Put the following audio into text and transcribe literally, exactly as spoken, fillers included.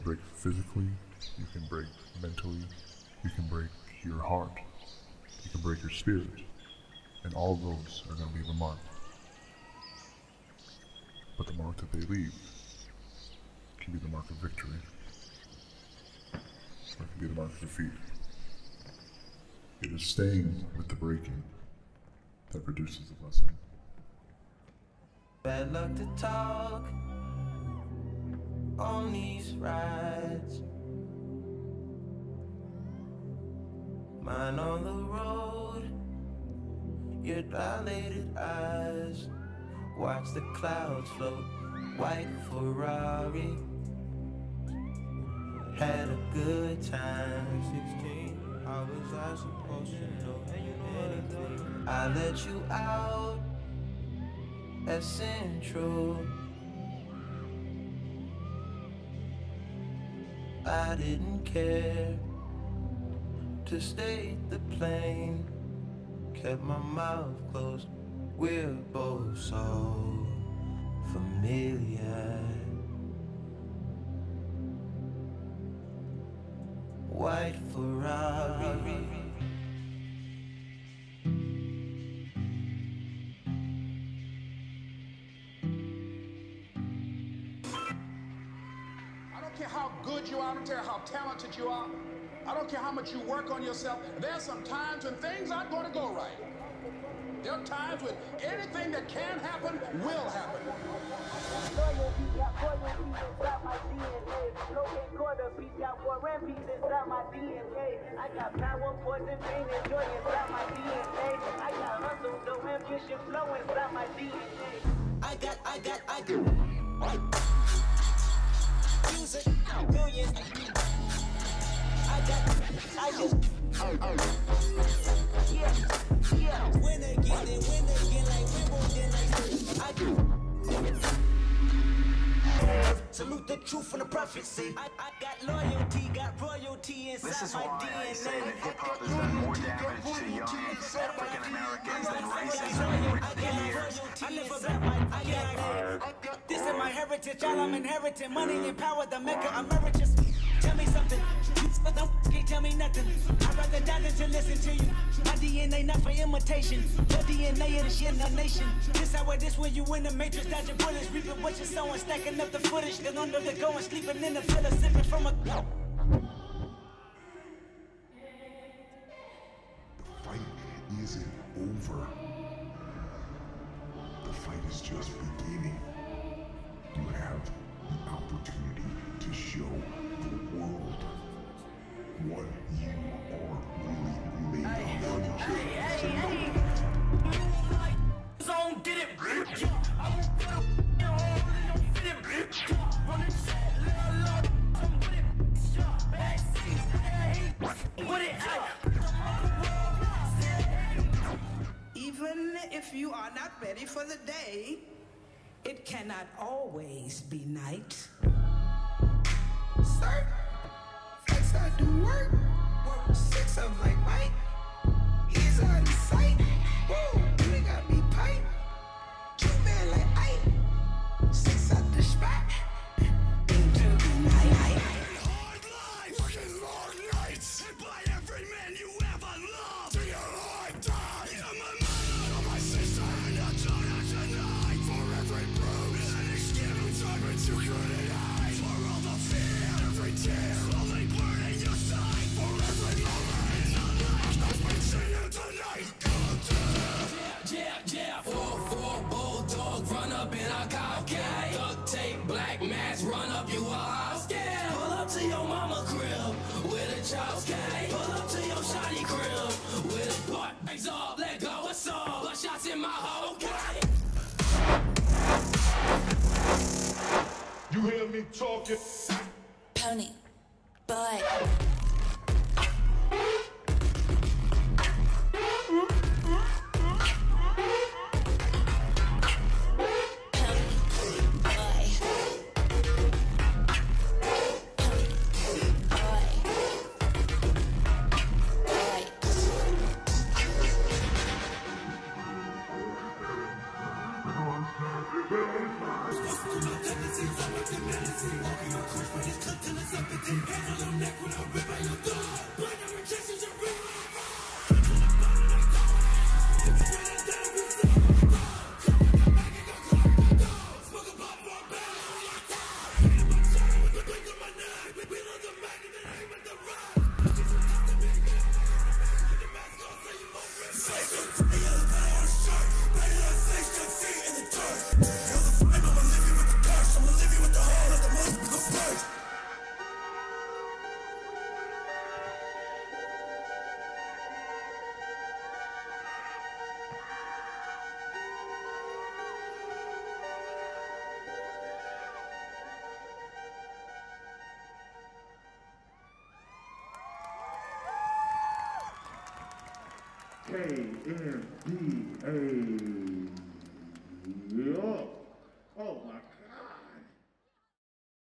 break physically, you can break mentally, you can break your heart, you can break your spirit, and all of those are going to leave a mark. But the mark that they leave can be the mark of victory, or it can be the mark of defeat. It is staying with the breaking that produces the blessing. Bad luck to talk on these rides. Mine on the road, your dilated eyes. Watch the clouds float, white Ferrari. Had a good time. sixteen, how was I supposed to know anything? I let you out at Central. I didn't care to stay the plane. Kept my mouth closed. We're both so familiar. White Ferrari. I don't care how good you are, I don't care how talented you are, I don't care how much you work on yourself. There's some times when things aren't going to go right. There are times when anything that can happen will happen. Loyalty got royalty inside my D N A. Logan quarter piece got war and peace inside my D N A. I got power, poison, pain, and joy inside my D N A. I got hustle, no ambition, flow inside my D N A. I got, I got, I got music, millions. I got, I just, yeah, yeah. When they get it, when they get like Wimbledon, like I do. Salute the truth and the prophecy. I, I got loyalty, got royalty inside This is my why D N A. I say that hip-hop has done more damage to young African Americans than racism in fifty years. I never got my D N A. This is my heritage, all I'm inheriting. Money and power, the mecca emeritus. Tell me something, you don't can't tell me nothing. I'd rather die than to listen to you. My D N A not for imitation. Your D N A of the shit in the nation. This how it is when you in the matrix, dodging bullets, reaping what you're sowing, stacking up the footage. Then under the going, sleeping in the villa, sipping from a. The fight isn't over. The fight is just beginning. You have the opportunity to show the world what you are really, really about. Hey, hey, hey. Zone did it. Even if you are not ready for the day, it cannot always be night. Sir, flex I do work. Work six of like Mike. He's out of sight. Whoa, they got me pipe. Two man like Ike. Six out the spot. Into the night. Hard lives, working long nights, and by every man you ever loved. To your hard time. You're my mother, you're my sister, and you're done tonight. For every bruise and excuse, I've been too good at hide. For all the fear, every tear, slowly burning your side. For every moment in the life that's been singing tonight. Come down. Yeah, yeah, four, four, bulldog, run up in a car, okay? Duct tape, black mask, run up, you a house, yeah. Pull up to your mama crib with a child's okay? Pull up to your shiny crib with a butt, exalt, let go, it's all. Blood shots in my hole, okay? You hear me talking? Pony, boy. Hey, K N D A